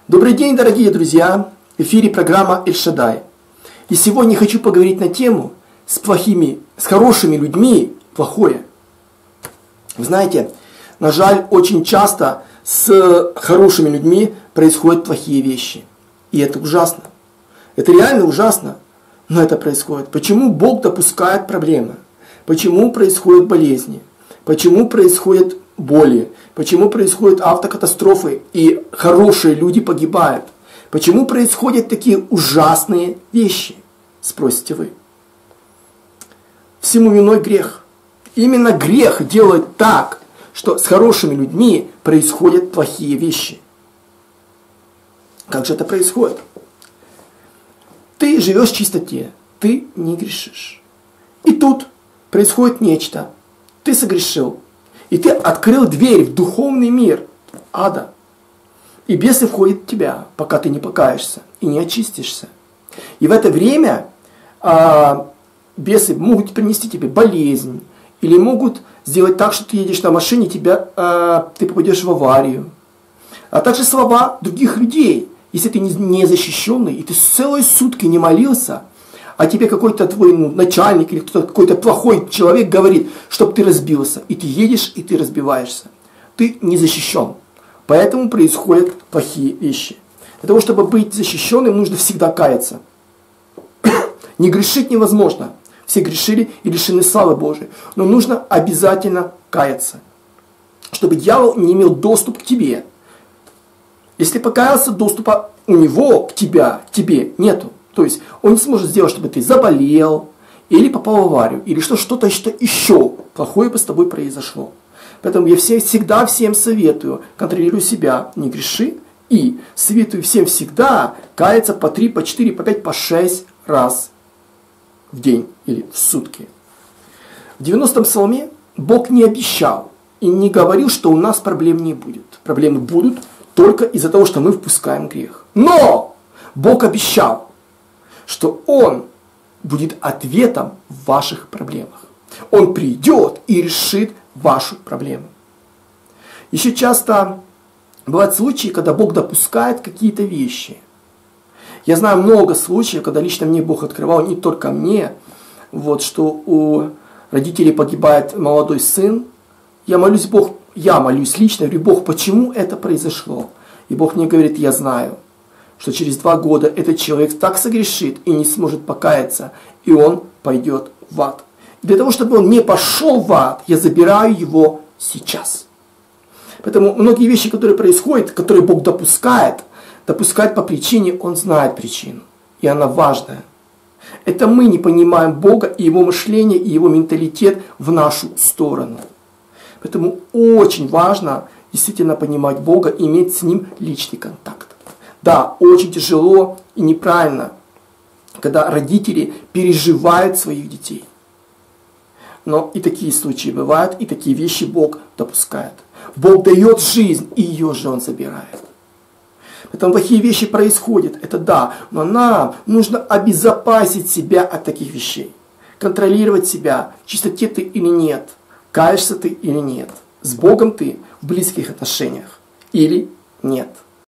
Добрый день, дорогие друзья! В эфире программа Эль-Шадай. И сегодня хочу поговорить на тему с хорошими людьми плохое. Вы знаете, на жаль, очень часто с хорошими людьми происходят плохие вещи. И это ужасно. Это реально ужасно, но это происходит. Почему Бог допускает проблемы? Почему происходят болезни? Почему происходят боли? Почему происходят автокатастрофы и хорошие люди погибают? Почему происходят такие ужасные вещи? Спросите вы. Всему виной грех. Именно грех делает так, что с хорошими людьми происходят плохие вещи. Как же это происходит? Ты живешь в чистоте, ты не грешишь. И тут происходит нечто. Ты согрешил. И ты открыл дверь в духовный мир ада. И бесы входят в тебя, пока ты не покаешься и не очистишься. И в это время бесы могут принести тебе болезнь. Или могут сделать так, что ты едешь на машине, ты попадешь в аварию. А также слова других людей. Если ты не защищенный, и ты целые сутки не молился, а тебе какой-то твой начальник или кто-то, какой-то плохой человек говорит, чтобы ты разбился. И ты едешь, и ты разбиваешься. Ты не защищен. Поэтому происходят плохие вещи. Для того, чтобы быть защищенным, нужно всегда каяться. Не грешить невозможно. Все грешили и лишены славы Божией. Но нужно обязательно каяться. Чтобы дьявол не имел доступ к тебе. Если покаялся, доступа у него к тебе нету. То есть он не сможет сделать, чтобы ты заболел, или попал в аварию, или что-то еще плохое бы с тобой произошло. Поэтому я всегда всем советую, контролируй себя, не греши, и советую всем всегда каяться по 3, по 4, по 5, по 6 раз в день или в сутки. В 90-м псалме Бог не обещал и не говорил, что у нас проблем не будет. Проблемы будут только из-за того, что мы впускаем грех. Но Бог обещал, что Он будет ответом в ваших проблемах. Он придет и решит вашу проблему. Еще часто бывают случаи, когда Бог допускает какие-то вещи. Я знаю много случаев, когда лично мне Бог открывал, не только мне, что у родителей погибает молодой сын. Я молюсь лично, говорю: Бог, почему это произошло? И Бог мне говорит: я знаю, что через 2 года этот человек так согрешит и не сможет покаяться, и он пойдет в ад. Для того, чтобы он не пошел в ад, я забираю его сейчас. Поэтому многие вещи, которые происходят, которые Бог допускает по причине, Он знает причину. И она важная. Это мы не понимаем Бога и Его мышление, и Его менталитет в нашу сторону. Поэтому очень важно действительно понимать Бога и иметь с Ним личный контакт. Да, очень тяжело и неправильно, когда родители переживают своих детей. Но и такие случаи бывают, и такие вещи Бог допускает. Бог дает жизнь, и ее же Он забирает. Поэтому плохие вещи происходят, это да, но нам нужно обезопасить себя от таких вещей. Контролировать себя, в чистоте ты или нет, каешься ты или нет, с Богом ты в близких отношениях или нет.